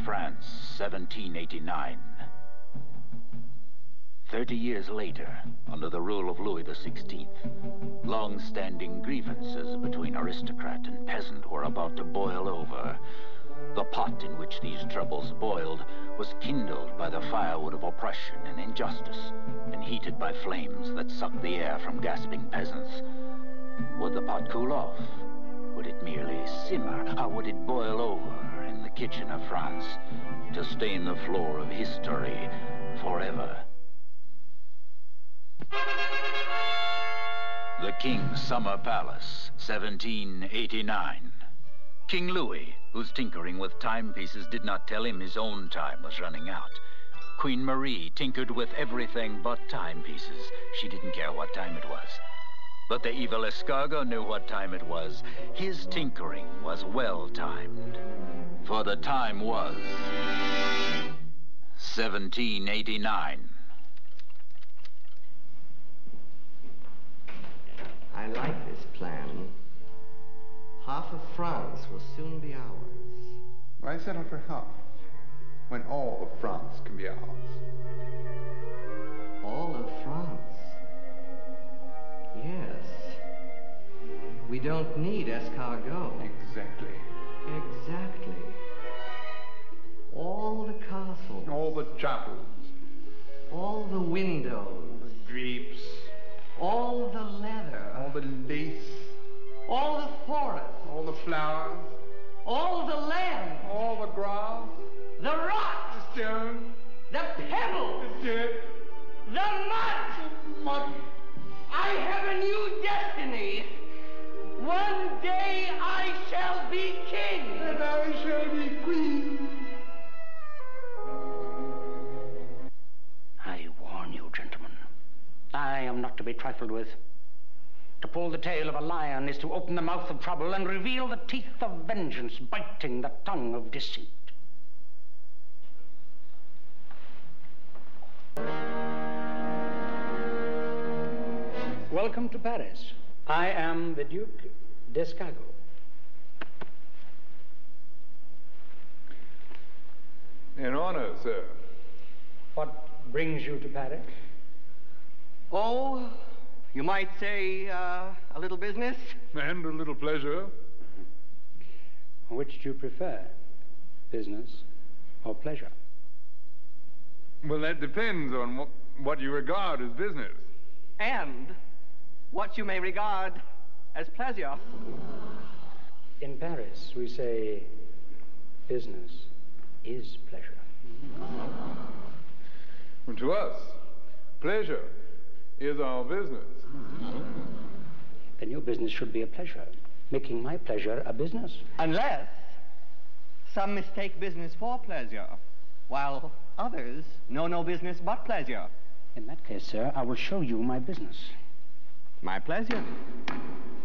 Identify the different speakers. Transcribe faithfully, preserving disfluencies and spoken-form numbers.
Speaker 1: France, seventeen eighty-nine. Thirty years later, under the rule of Louis the sixteenth, long-standing grievances between aristocrat and peasant were about to boil over. The pot in which these troubles boiled was kindled by the firewood of oppression and injustice, and heated by flames that sucked the air from gasping peasants. Would the pot cool off? Would it merely simmer? Or would it boil over in the kitchen of France to stain the floor of history forever? The King's Summer Palace, seventeen eighty-nine. King Louis, whose tinkering with timepieces did not tell him his own time was running out. Queen Marie tinkered with everything but timepieces. She didn't care what time it was. But the evil escargot knew what time it was. His tinkering was well-timed. For the time was seventeen eighty-nine.
Speaker 2: I like this plan. Half of France will soon be ours.
Speaker 3: Why settle for half, when all of France can be ours?
Speaker 2: All of France? Yes. We don't need escargot.
Speaker 3: Exactly.
Speaker 2: Exactly. All the castles.
Speaker 3: All the chapels.
Speaker 2: All the windows.
Speaker 3: The drapes.
Speaker 2: All the leather.
Speaker 3: All the lace.
Speaker 2: All the forest.
Speaker 3: All the flowers.
Speaker 2: All the land.
Speaker 3: All the grass.
Speaker 2: The rock.
Speaker 3: The stone.
Speaker 2: The pebble.
Speaker 3: The dirt.
Speaker 2: The mud.
Speaker 3: The mud.
Speaker 2: I have a new destiny. One day I shall be king.
Speaker 3: And I shall be queen.
Speaker 4: I warn you, gentlemen, I am not to be trifled with. To pull the tail of a lion is to open the mouth of trouble and reveal the teeth of vengeance, biting the tongue of deceit. Welcome to Paris. I am the Duke d'Escargot.
Speaker 3: In honor, sir.
Speaker 4: What brings you to Paris?
Speaker 2: Oh, you might say uh, a little business.
Speaker 3: And a little pleasure.
Speaker 4: Which do you prefer, business or pleasure?
Speaker 3: Well, that depends on what, what you regard as business.
Speaker 2: And what you may regard as pleasure.
Speaker 4: In Paris, we say business is pleasure.
Speaker 3: And to us, pleasure is our business.
Speaker 4: Then your business should be a pleasure, making my pleasure a business.
Speaker 2: Unless some mistake business for pleasure, while others know no business but pleasure.
Speaker 4: In that case, sir, I will show you my business.
Speaker 2: My pleasure.